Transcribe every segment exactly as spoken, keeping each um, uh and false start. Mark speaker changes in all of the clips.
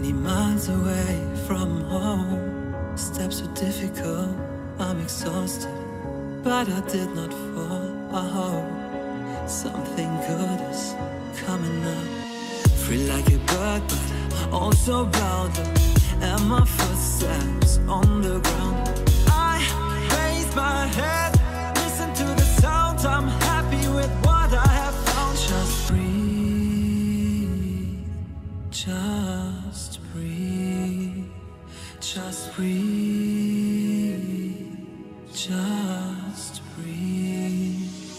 Speaker 1: Many miles away from home, steps were difficult, I'm exhausted, but I did not fall. I hope something good is coming up. Free like a bird, but also bound up, and my footsteps on the ground. I raise my head, listen to the sound, I'm happy with what I have found. Just breathe, just breathe, just breathe, just breathe.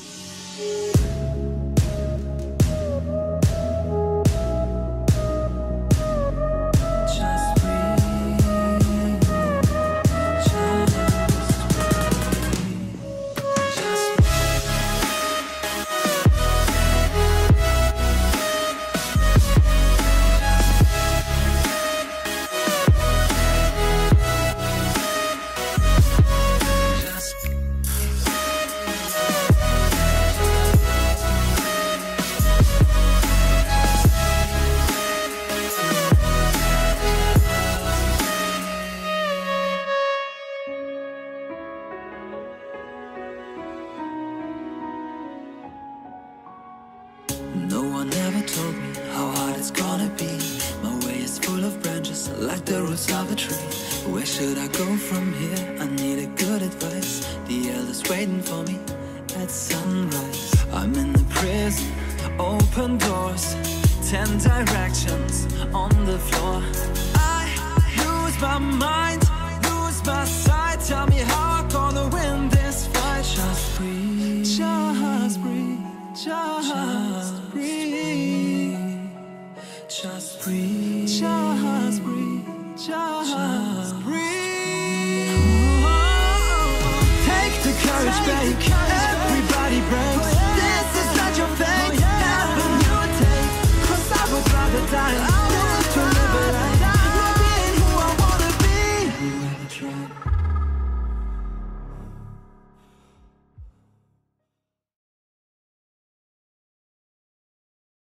Speaker 1: No one ever told me how hard it's gonna be. My way is full of branches, like the roots of a tree. Where should I go from here? I need a good advice. The elders waiting for me at sunrise. I'm in the prison, open doors, ten directions on the floor. I lose my mind, lose my sight. Tell me how I'm gonna win this fight. Just breathe, just breathe, just, just breathe, just breathe, just breathe, just, just breathe.